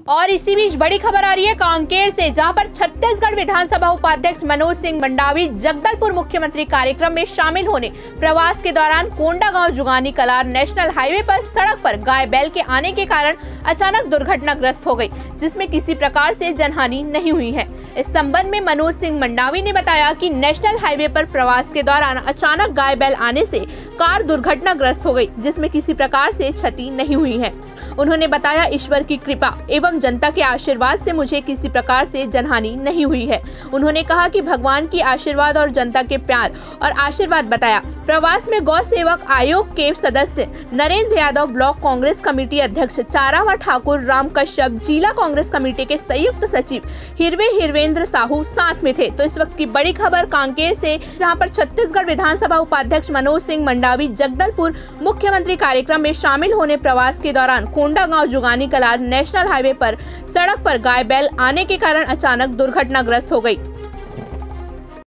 और इसी बीच बड़ी खबर आ रही है कांकेर से, जहां पर छत्तीसगढ़ विधानसभा उपाध्यक्ष मनोज सिंह मंडावी जगदलपुर मुख्यमंत्री कार्यक्रम में शामिल होने प्रवास के दौरान कोंडागांव जुगानी कलार नेशनल हाईवे पर सड़क पर गाय बैल के आने के कारण अचानक दुर्घटनाग्रस्त हो गई, जिसमें किसी प्रकार से जनहानि नहीं हुई है। इस संबंध में मनोज सिंह मंडावी ने बताया कि नेशनल हाईवे पर प्रवास के दौरान अचानक गाय बैल आने से कार दुर्घटनाग्रस्त हो गई, जिसमें किसी प्रकार से क्षति नहीं हुई है। उन्होंने बताया, ईश्वर की कृपा एवं जनता के आशीर्वाद से मुझे किसी प्रकार से जनहानि नहीं हुई है। उन्होंने कहा कि भगवान की आशीर्वाद और जनता के प्यार और आशीर्वाद बताया। प्रवास में गौ सेवक आयोग के सदस्य नरेंद्र यादव, ब्लॉक कांग्रेस कमेटी अध्यक्ष चारावा ठाकुर, राम कश्यप, जिला कांग्रेस कमेटी के संयुक्त सचिव हिरवेंद्र साहू साथ में थे। तो इस वक्त की बड़ी खबर कांकेर से, जहां पर छत्तीसगढ़ विधानसभा उपाध्यक्ष मनोज सिंह मंडावी जगदलपुर मुख्यमंत्री कार्यक्रम में शामिल होने प्रवास के दौरान कोंडागांव जुगानी कलार नेशनल हाईवे पर सड़क पर गाय बैल आने के कारण अचानक दुर्घटनाग्रस्त हो गई।